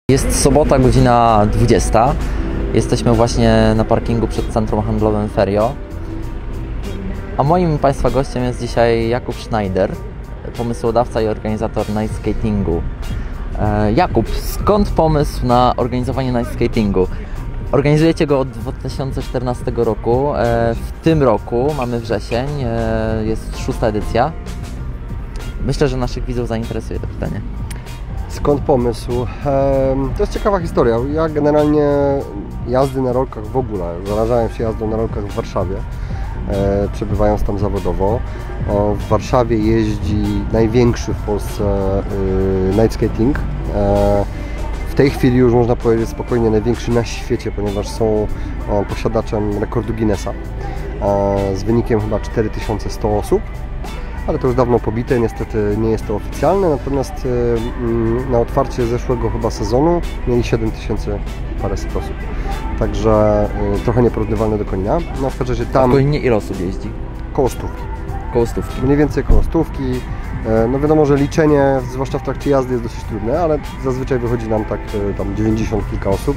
Jest sobota, godzina 20. Jesteśmy właśnie na parkingu przed centrum handlowym Ferio. A moim Państwa gościem jest dzisiaj Jakub Schneider, pomysłodawca i organizator night skatingu. Jakub, skąd pomysł na organizowanie night skatingu? Organizujecie go od 2014 roku. W tym roku mamy wrzesień, jest 6. edycja. Myślę, że naszych widzów zainteresuje to pytanie. Skąd pomysł? To jest ciekawa historia. Ja generalnie jazdy na rolkach w ogóle, zarażałem się jazdą na rolkach w Warszawie, przebywając tam zawodowo. W Warszawie jeździ największy w Polsce night skating. W tej chwili już można powiedzieć spokojnie największy na świecie, ponieważ są posiadaczem rekordu Guinnessa z wynikiem chyba 4100 osób. Ale to już dawno pobite, niestety nie jest to oficjalne, natomiast na otwarcie zeszłego chyba sezonu mieli 7000 paręset osób. Także trochę nieporównywalne do Konina. No w każdym razie tam... A Koninie ile osób jeździ? Koło stówki. Koło stówki. Mniej więcej koło stówki. No wiadomo, że liczenie, zwłaszcza w trakcie jazdy, jest dosyć trudne, ale zazwyczaj wychodzi nam tak tam 90 kilka osób.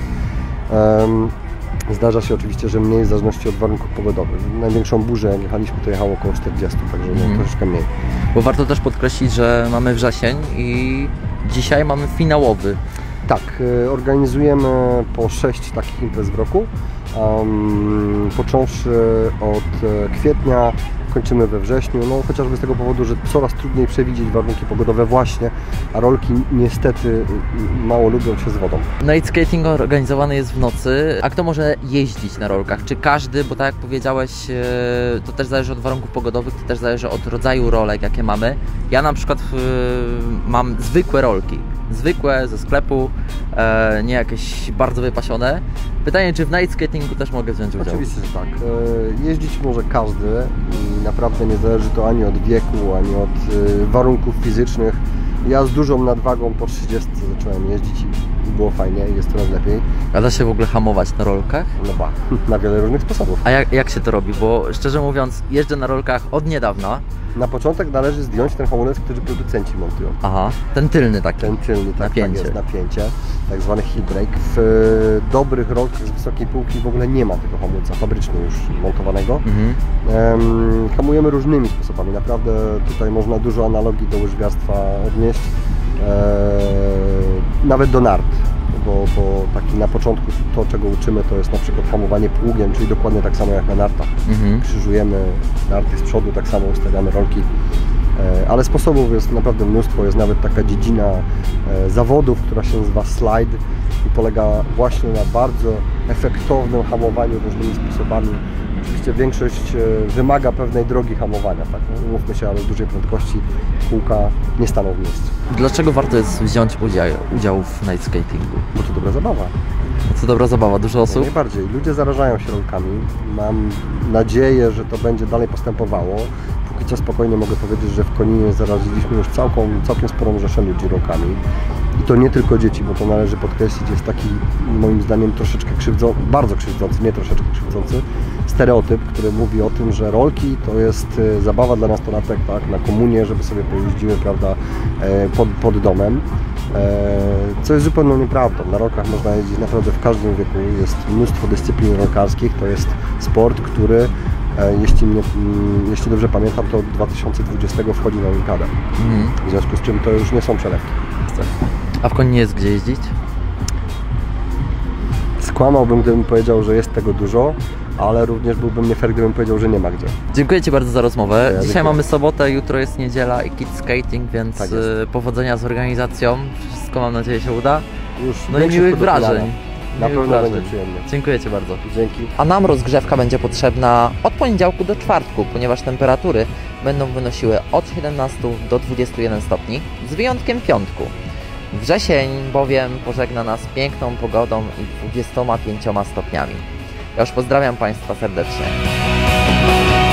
Zdarza się oczywiście, że mniej w zależności od warunków pogodowych. Największą burzę, jak jechaliśmy, to jechało około 40, także troszeczkę mniej. Bo warto też podkreślić, że mamy wrzesień i dzisiaj mamy finałowy. Tak, organizujemy po 6 takich imprez w roku. Począwszy od kwietnia, kończymy we wrześniu, no chociażby z tego powodu, że coraz trudniej przewidzieć warunki pogodowe właśnie, a rolki niestety mało lubią się z wodą. Night skating organizowany jest w nocy, a kto może jeździć na rolkach? Czy każdy, bo tak jak powiedziałeś, to też zależy od warunków pogodowych, to też zależy od rodzaju rolek, jakie mamy. Ja na przykład mam zwykłe rolki, zwykłe, ze sklepu, nie jakieś bardzo wypasione. Pytanie, czy w night skatingu też mogę wziąć udział? Oczywiście, że tak. Jeździć może każdy i naprawdę nie zależy to ani od wieku, ani od warunków fizycznych. Ja z dużą nadwagą po 30 zacząłem jeździć i było fajnie, jest coraz lepiej. A da się w ogóle hamować na rolkach? No ba, na wiele różnych sposobów. A jak się to robi? Bo szczerze mówiąc, jeżdżę na rolkach od niedawna. Na początek należy zdjąć ten hamulec, który producenci montują. Aha, ten tylny taki. Ten tylny, tak, napięcie. Tak jest, napięcie, tak zwany heel brake. W dobrych rolkach z wysokiej półki w ogóle nie ma tego hamulca fabrycznie już montowanego. Hamujemy różnymi sposobami, naprawdę tutaj można dużo analogii do łyżwiarstwa odnieść, nawet do nart. Bo taki na początku to, czego uczymy, to jest na przykład hamowanie pługiem, czyli dokładnie tak samo jak na nartach. Krzyżujemy narty z przodu, tak samo ustawiamy rolki. Ale sposobów jest naprawdę mnóstwo, jest nawet taka dziedzina zawodów, która się nazywa slide i polega właśnie na bardzo efektownym hamowaniu różnymi sposobami. Oczywiście większość wymaga pewnej drogi hamowania, tak? Umówmy się, ale w dużej prędkości kółka nie staną w miejscu. Dlaczego warto jest wziąć udział w night skatingu? Bo to dobra zabawa. Co dobra zabawa, dużo osób? Najbardziej. Ludzie zarażają się rolkami. Mam nadzieję, że to będzie dalej postępowało. Póki co spokojnie mogę powiedzieć, że w Koninie zaraziliśmy już całkiem sporą rzeszę ludzi rolkami. I to nie tylko dzieci, bo to należy podkreślić, jest taki moim zdaniem troszeczkę bardzo krzywdzący, nie troszeczkę krzywdzący stereotyp, który mówi o tym, że rolki to jest zabawa dla nastolatek, tak, na komunie, żeby sobie pojeździły, prawda, pod domem. Co jest zupełnie nieprawdą. Na rolkach można jeździć naprawdę w każdym wieku. Jest mnóstwo dyscyplin rolkarskich. To jest sport, który, jeśli dobrze pamiętam, to od 2020 wchodzi na olimpiadę. W związku z czym to już nie są przelewki. A w Koninie jest gdzie jeździć? Skłamałbym, gdybym powiedział, że jest tego dużo, ale również byłbym nie fair, gdybym powiedział, że nie ma gdzie. Dziękuję Ci bardzo za rozmowę. Ja Dzisiaj mamy sobotę, jutro jest niedziela i kids skating, więc tak powodzenia z organizacją. Wszystko mam nadzieję się uda. Już no i miłych wrażeń. Na pewno będzie przyjemnie. Dziękuję Ci bardzo. Dzięki. A nam rozgrzewka będzie potrzebna od poniedziałku do czwartku, ponieważ temperatury będą wynosiły od 17 do 21 stopni, z wyjątkiem piątku. Wrzesień bowiem pożegna nas piękną pogodą i 25 stopniami. Ja już pozdrawiam Państwa serdecznie.